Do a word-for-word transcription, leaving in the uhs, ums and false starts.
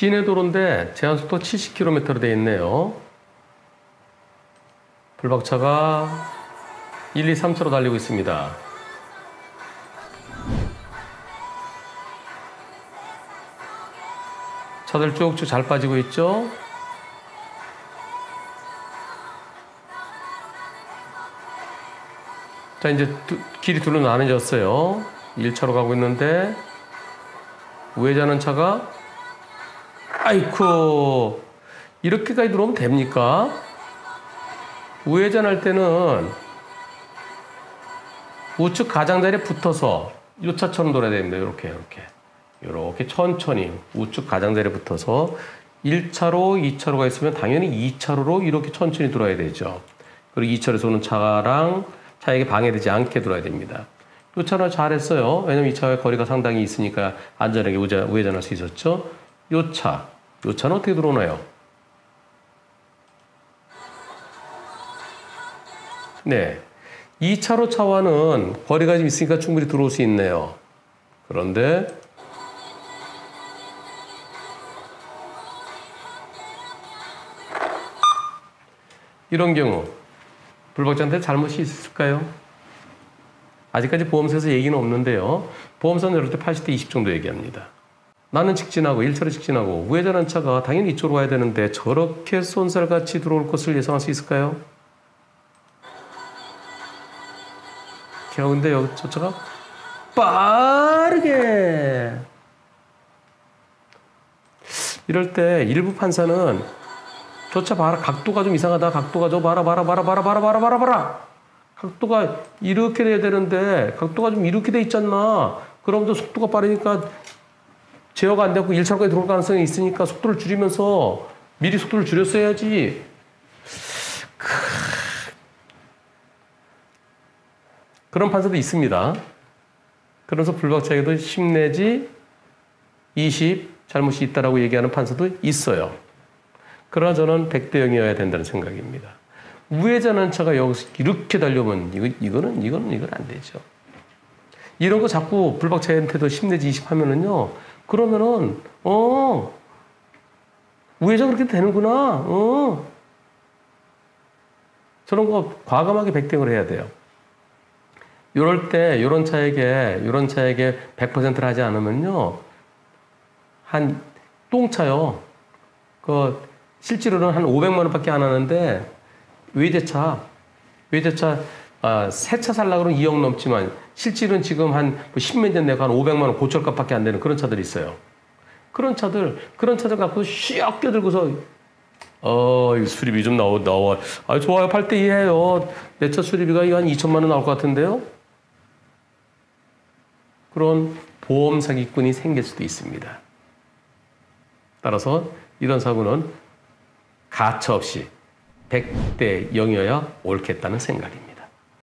시내도로인데 제한속도 칠십 킬로미터로 되어 있네요. 불박차가 일, 이, 삼 차로 달리고 있습니다. 차들 쭉쭉 잘 빠지고 있죠? 자, 이제 두, 길이 둘로 나눠졌어요. 일 차로 가고 있는데 우회전하는 차가 아이쿠 이렇게까지 들어오면 됩니까? 우회전할 때는 우측 가장자리에 붙어서 이 차처럼 돌아야 됩니다. 이렇게 이렇게 이렇게 천천히 우측 가장자리에 붙어서 일 차로, 이 차로가 있으면 당연히 이 차로로 이렇게 천천히 돌아야 되죠. 그리고 이 차로에서 오는 차랑 차에게 방해되지 않게 돌아야 됩니다. 이 차는 잘했어요. 왜냐면 이 차의 거리가 상당히 있으니까 안전하게 우회전할 수 있었죠. 이 차, 이 차는 어떻게 들어오나요? 네, 이 차로 차와는 거리가 좀 있으니까 충분히 들어올 수 있네요. 그런데 이런 경우 불박차한테 잘못이 있을까요? 아직까지 보험사에서 얘기는 없는데요. 보험사는 이럴 때 팔십 대 이십 정도 얘기합니다. 나는 직진하고 일 차로 직진하고 우회전한 차가 당연히 이쪽으로 와야 되는데 저렇게 쏜살같이 들어올 것을 예상할 수 있을까요? 근데 여기 저 차가 빠르게 이럴 때 일부 판사는 저 차 봐라 각도가 좀 이상하다 각도가 저 봐라 봐라 봐라 봐라 봐라 봐라 봐라 봐라 각도가 이렇게 돼야 되는데 각도가 좀 이렇게 돼 있잖아. 그러면서 속도가 빠르니까 제어가 안 되고 일 차로까지 들어올 가능성이 있으니까 속도를 줄이면서 미리 속도를 줄였어야지. 그런 판사도 있습니다. 그래서 불박차에도 십 내지 이십 잘못이 있다라고 얘기하는 판사도 있어요. 그러나 저는 백 대 영이어야 된다는 생각입니다. 우회전하는 차가 여기서 이렇게 달려오면 이거, 이거는 이거는 이건 안 되죠. 이런 거 자꾸 불박차한테도 십 내지 이십 하면은요. 그러면은 어 우회전 그렇게 되는구나. 어 저런 거 과감하게 백 대 영을 해야 돼요. 이럴 때 이런 차에게 이런 차에게 백 퍼센트를 하지 않으면요. 한 똥차요. 그 실제로는 한 오백만 원밖에 안 하는데 외제차 외제차 아, 새 차 살려고 그러면 이억 넘지만 실질은 지금 한 십몇 년 내고 한 오백만 원 고철값밖에 안 되는 그런 차들이 있어요. 그런 차들 그런 차들 갖고 슉 껴들고서 어, 이 수리비 좀 나와 나와. 아, 좋아요. 팔 대 이 해요. 내 차 수리비가 한 이천만 원 나올 것 같은데요. 그런 보험 사기꾼이 생길 수도 있습니다. 따라서 이런 사고는 가차없이 백 대 영이어야 옳겠다는 생각입니다.